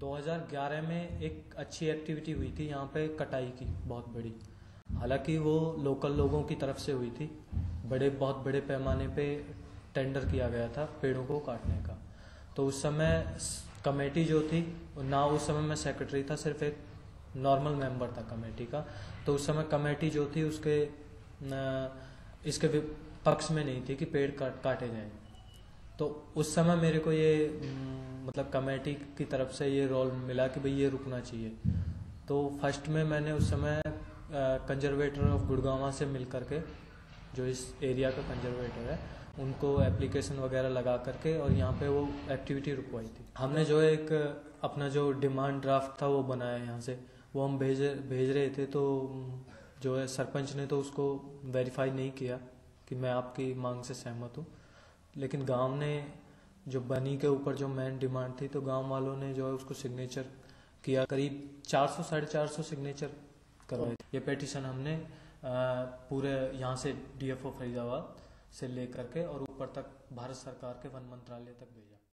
2011 में एक अच्छी एक्टिविटी हुई थी यहाँ पे कटाई की, बहुत बड़ी। हालांकि वो लोकल लोगों की तरफ से हुई थी। बहुत बड़े पैमाने पे टेंडर किया गया था पेड़ों को काटने का। तो उस समय कमेटी जो थी ना, उस समय मैं सेक्रेटरी था, सिर्फ एक नॉर्मल मेंबर था कमेटी का। तो उस समय कमेटी जो थी उसके इसके पक्ष में नहीं थी कि पेड़ काटे जाएं। तो उस समय मेरे को ये मतलब कमेटी की तरफ से ये रोल मिला कि भाई ये रुकना चाहिए। तो फर्स्ट में मैंने उस समय कंजर्वेटर ऑफ गुड़गांव से मिल करके, जो इस एरिया का कंजर्वेटर है, उनको एप्लीकेशन वगैरह लगा करके और यहाँ पे वो एक्टिविटी रुकवाई थी। हमने जो एक अपना जो डिमांड ड्राफ्ट था वो बनाया यहाँ से, वो हम भेज रहे थे। तो जो है सरपंच ने तो उसको वेरीफाई नहीं किया कि मैं आपकी मांग से सहमत हूँ। लेकिन गांव ने जो बनी के ऊपर जो मेन डिमांड थी, तो गांव वालों ने जो है उसको सिग्नेचर किया। करीब 400 साढ़े 400 सिग्नेचर करवाए। ये पेटिशन हमने पूरे यहाँ से डीएफओ फरीदाबाद से लेकर के और ऊपर तक भारत सरकार के वन मंत्रालय तक भेजा।